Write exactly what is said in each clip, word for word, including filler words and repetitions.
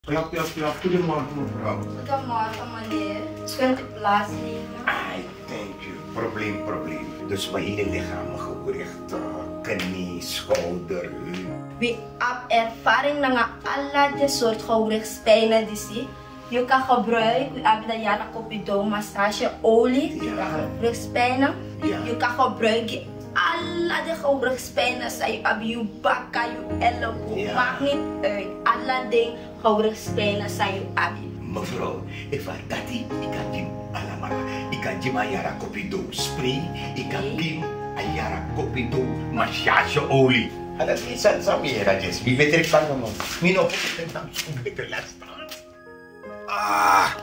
Klap, klap, klap. Goedemorgen, mevrouw. Goedemorgen, meneer. Kunt u plaatsnemen? Ai, thank you. Probleem, probleem. Dus mijn hele lichaam gericht. Knie, schouder, heup. We hebben ervaring met alle soorten gewrichtspijnen die zie. Je kan gebruiken, we hebben de jaren kopidon, massage, olie, Ja. gewrichtspijnen. Ja. Je kan gebruiken alle de gewrichtspijnen, zij hebben je bakken, je elleboog, Ja. maakt niet uit. Alle dingen gewrichtspijnen, zij je hebben. Mevrouw, if I tati, ik kan jim alamara. Ik kan jim ayara kopido spray. Ik kan jim ayara kopido massage olie. Alat isan sa mira, Jess. Bibetrek pa naman. Mino po kita ng better last time. Ah!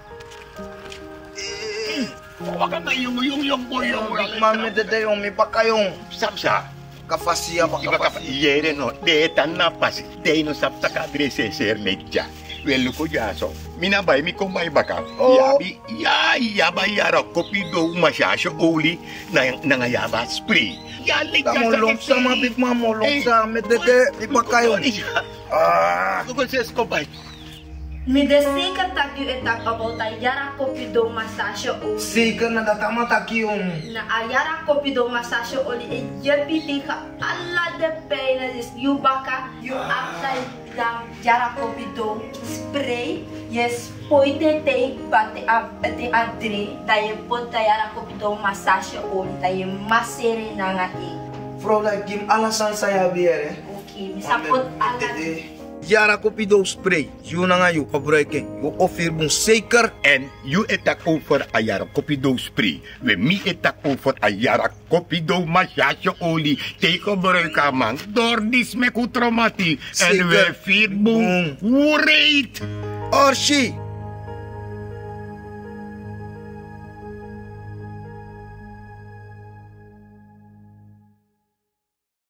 Eh! Huwag ka na yung yung yung boy yung Big Mami dede yung may pa kayong Sapsa. kafasiya pa Iba ka pa. Iere no. Deetan na pas. Dei no sapta ka adrese ser medya. Welo ko jaso. Minabay mi kumay baka. Oh. Yabi ya yaba yara kopido masyasyo oli na nangayaba spray. Yalik ka Kamulong sa mga Big Mami, mulong sa mi dede, di pa kayong Ah! Kung ses ko bay. Midasi ka tagyo etak about ayara kopidon massage olie. Sika na tatama taki yung Na ayara kopido massage oli e jabiti ka alla de pena is you baka you apply dam yara kopido spray yes poite te bate ab te adre daye ponta yara kopido massage oli daye masere na nga e. Bro, like kim alasan saya biere. Okay, misapot ala Yara Kopido spray, yun na nga yung kabreaking. Yung offer mong shaker. En you etak over ayara kopido spray. We mi etak over ayara kopido masyasyo oli. Take over ka man. Dordis me kutromati. En we Zeker. feed boom. Wait! Or she,